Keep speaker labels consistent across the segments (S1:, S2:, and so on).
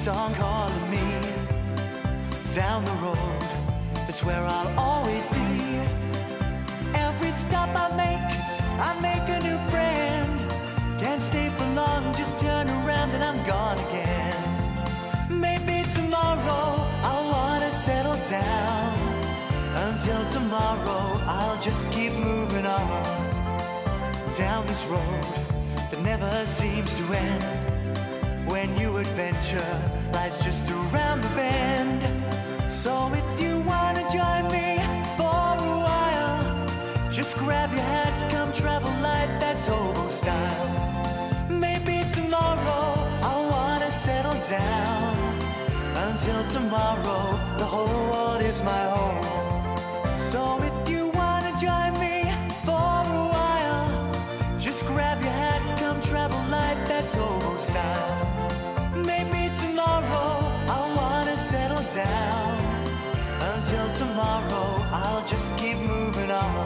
S1: song calling me. Down the road, it's where I'll always be. Every stop I make a new friend. Can't stay for long, just turn around and I'm gone again. Maybe tomorrow I'll wanna settle down. Until tomorrow I'll just keep moving on. Down this road that never seems to end. When new adventure lies just around the bend. So if you wanna join me for a while, just grab your hat, come travel light, that's hobo style. Maybe tomorrow I'll wanna settle down. Until tomorrow, the whole world is my home. So if you wanna join me for a while, just grab your hat, come travel light, that's hobo style. Maybe tomorrow I'll wanna settle down. Until tomorrow, I'll just keep moving on.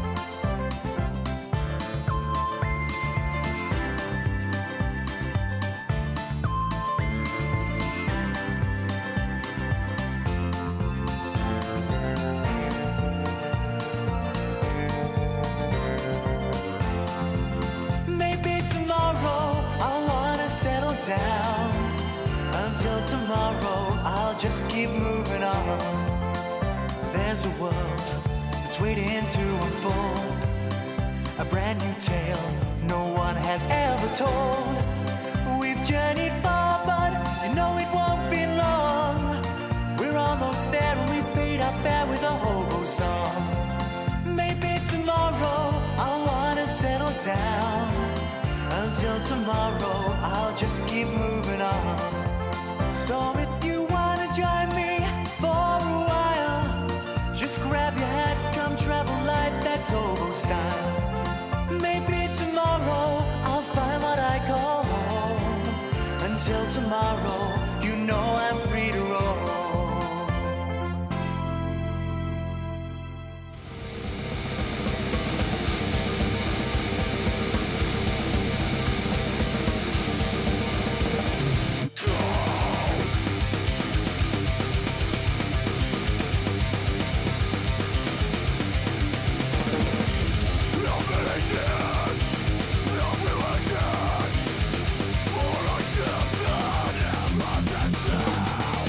S1: Maybe tomorrow I'll wanna settle down. Until tomorrow, I'll just keep moving on. There's a world that's waiting to unfold. A brand new tale no one has ever told. We've journeyed far, but you know it won't be long. We're almost there and we've paid our fare with a hobo song. Maybe tomorrow I'll wanna settle down. Until tomorrow, I'll just keep moving on. So if you wanna join me for a while, just grab your hat, come travel light, that's hobo style. Maybe tomorrow I'll find what I call home. Until tomorrow, you know I'm free to roll.
S2: For a ship that never sets out.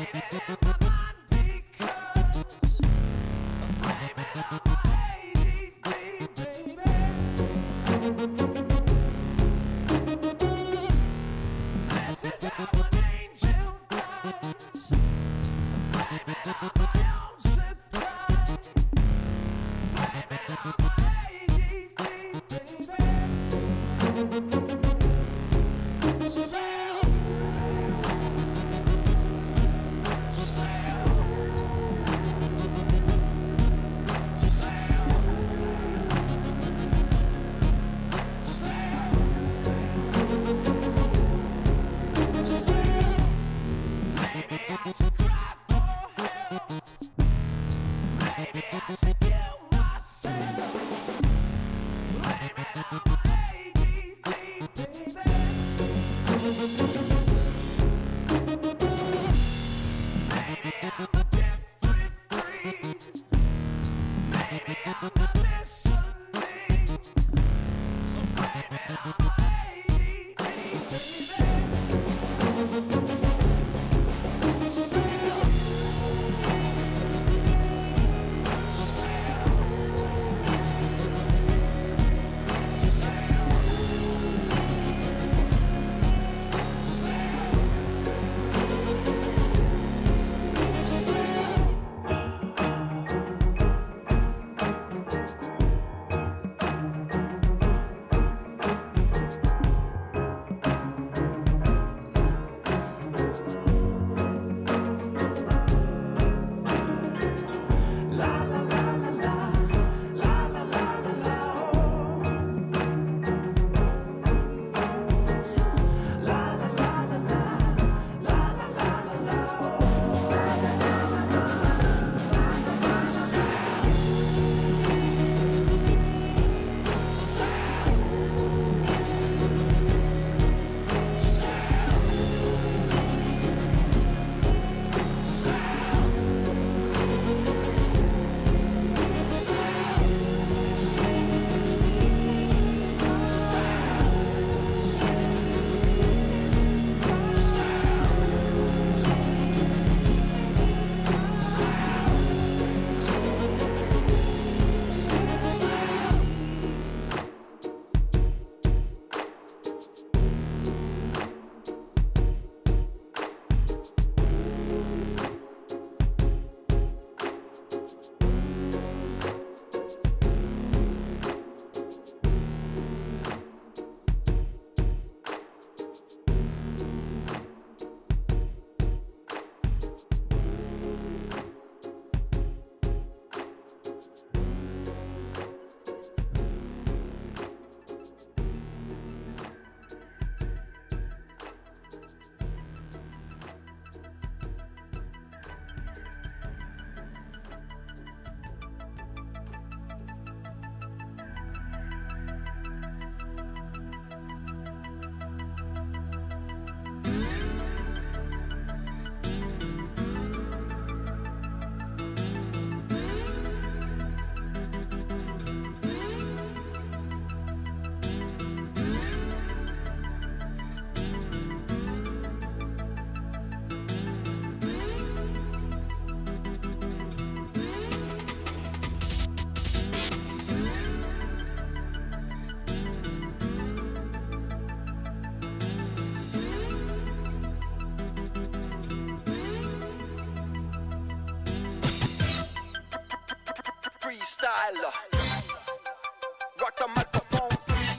S2: Rock the microphone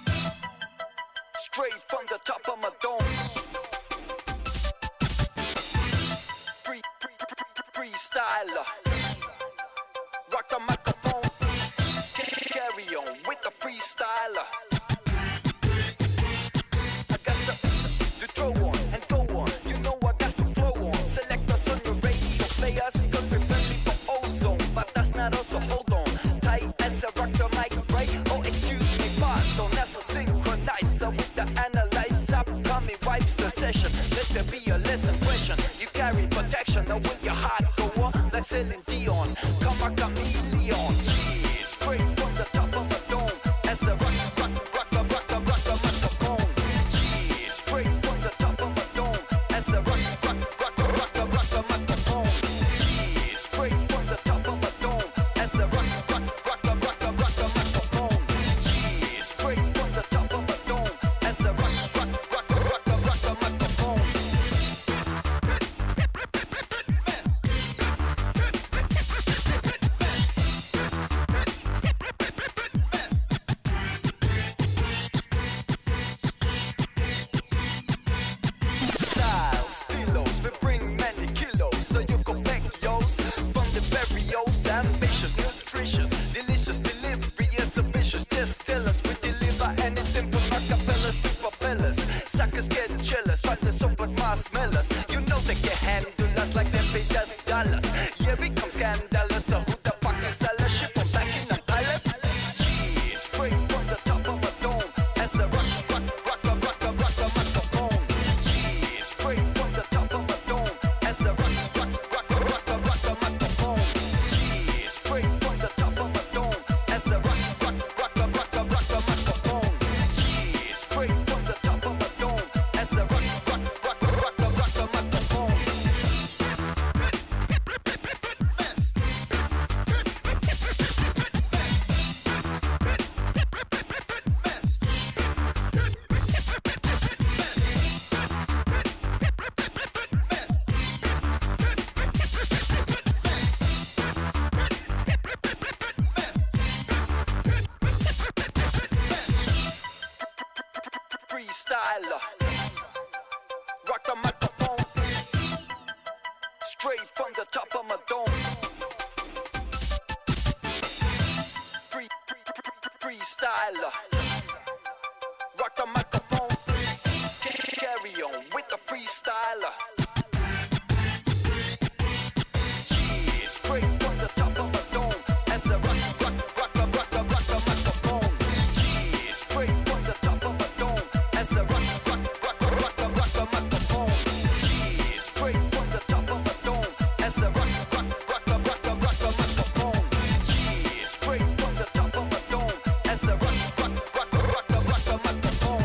S2: straight from the top of my dome. Freestyler. Rock the microphone. Carry on with the freestyler. I got to throw on and go on. You know I got to flow on. Select us on the radio players. Cause we're friendly for ozone. But that's not us, so hold on. Tight as a rock the mic, right? Oh, excuse me, pardon. That's a synchronizer with the analyzer. Coming wipes the session. Let there be a lesson question. You carry protection. Now will your heart go on? Like Celine Dion. Come a chameleon. Yeah, straight from the top of a dome. As a rock the microphone. Yeah, straight from the top of a dome. As a rock the microphone. us like them paid us dollars. Yeah, we come scandalous. So who the fuck is a ship from back in the palace? Yeah, straight from the top of a dome. As a rock a microphone. Yeah, straight from the top of a dome. As a rock a microphone. Yeah, straight from the top of a dome. As a rock a microphone. Yeah, straight from the top of a dome. As a rock a microphone. Freestyler, rock the microphone, straight from the top of my dome. Freestyler, rock the microphone, carry on with the freestyler. Yeah, straight from the top of my dome, as a rock a microphone. Yeah, straight from the top of my dome, as a rock a microphone. Yeah, straight from the top of my dome, as a rock a microphone. Yeah, straight from the top of my dome, as a rock a microphone.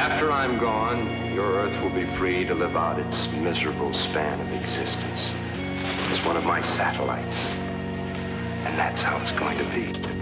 S3: After I'm gone, your Earth will be free to live out its miserable span of existence. It's one of my satellites. And that's how it's going to be.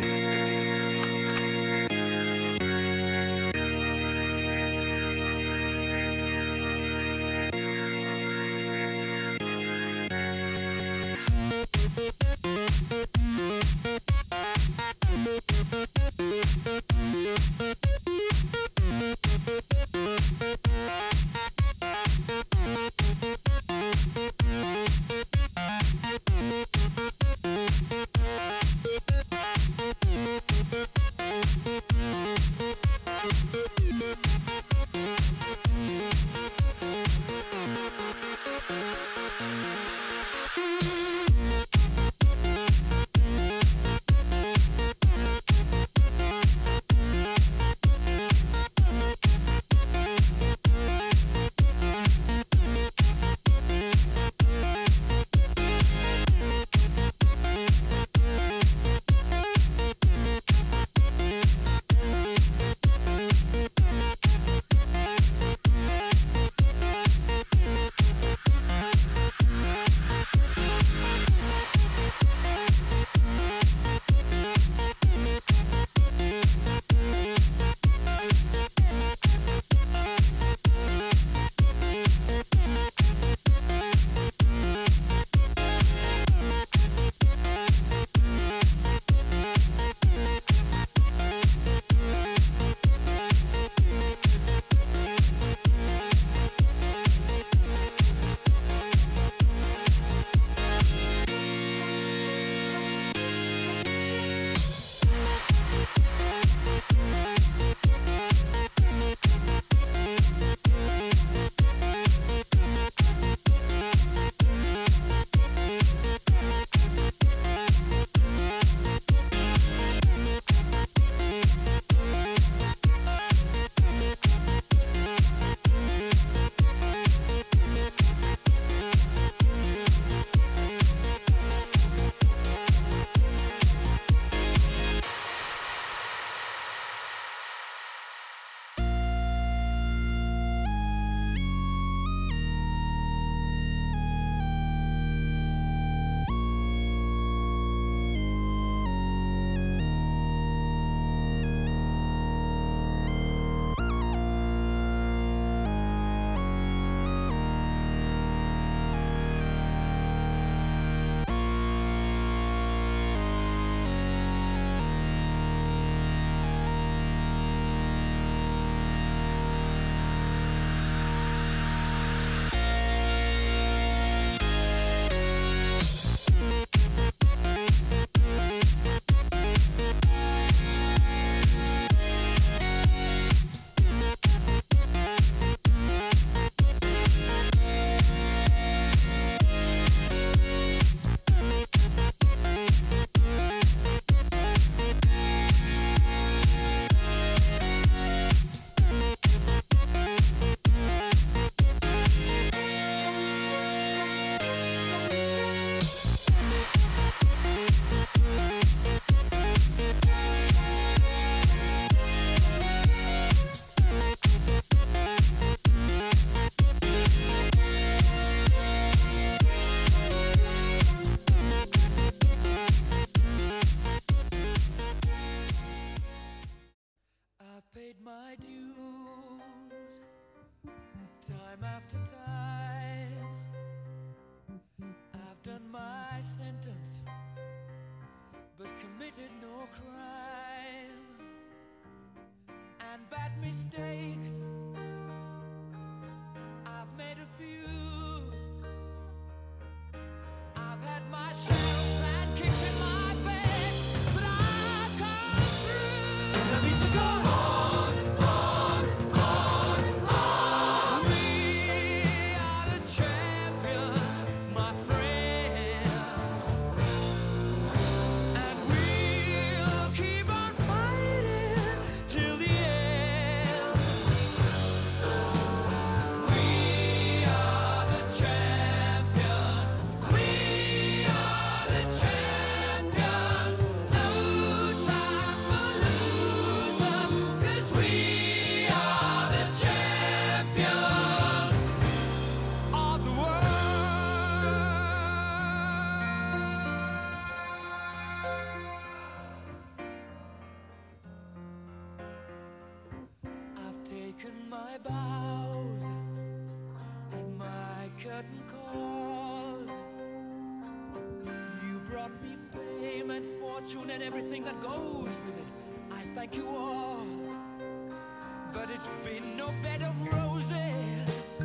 S4: fortune and everything that goes with it. I thank you all, but it's been no bed of roses,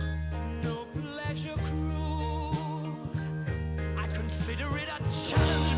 S4: no pleasure cruise. I consider it a challenge.